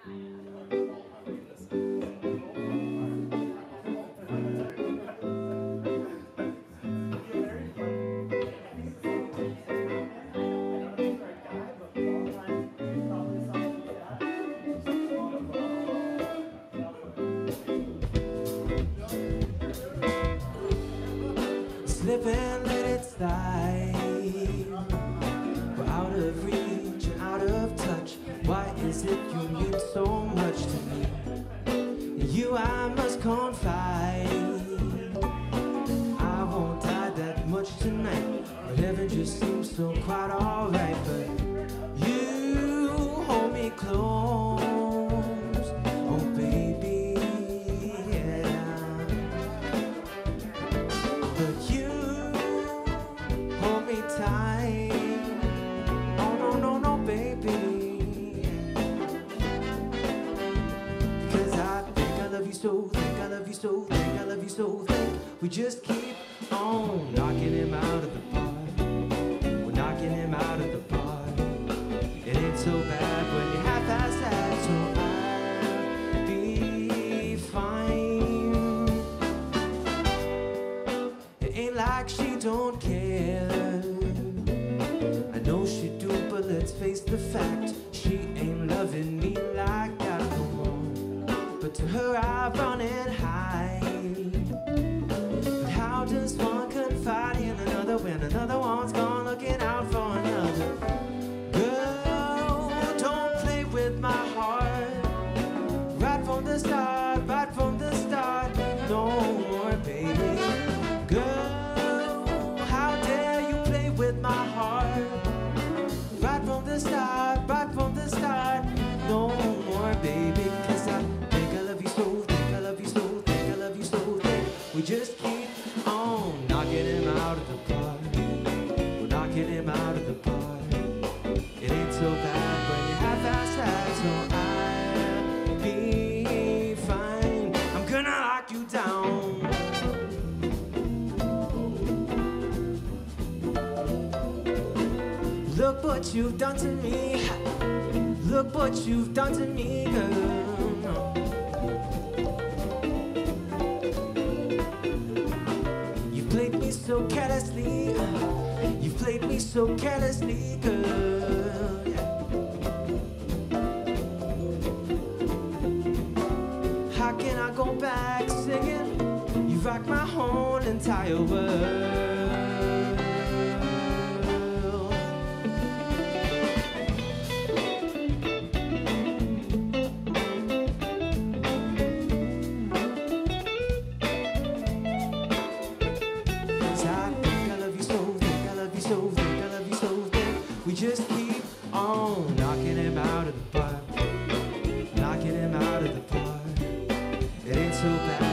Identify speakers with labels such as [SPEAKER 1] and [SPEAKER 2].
[SPEAKER 1] Slip and let it slide. We're out of reach, out of touch. Why is it you mean so much to me? In you I must confide. I won't die that much tonight, but heaven just seems so quite alright. But you hold me close, oh baby, yeah. But you hold me tight, oh no, no, no, baby. Because I think I love you so, think I love you so, think I love you so, think we just keep on knocking him out of the park. We're knocking him out of the park. It ain't so bad when you half-ass that, so I'll be fine. It ain't like she don't care. I know she do, but let's face the fact, she ain't loving me like that no more. But to her I run and hide. But how does one confide in another when another one's gone looking out for another? Girl, don't play with my heart. Right from the start, right from the start. No more, baby. Girl, how dare you play with my heart? Right from the start, right from the start. No more, baby. Cause I think I love you so, think I love you so, think I love you so, think we just keep on knocking him out of the park. We're knocking him out of the park. It ain't so bad when you half-ass that, so I'll be fine. I'm gonna lock you down. Look what you've done to me. Look what you've done to me, girl. You played me so carelessly. You played me so carelessly, girl. Yeah. How can I go back singing? You rock my whole entire world. We just keep on knocking him out of the park. Knocking him out of the park. It ain't so bad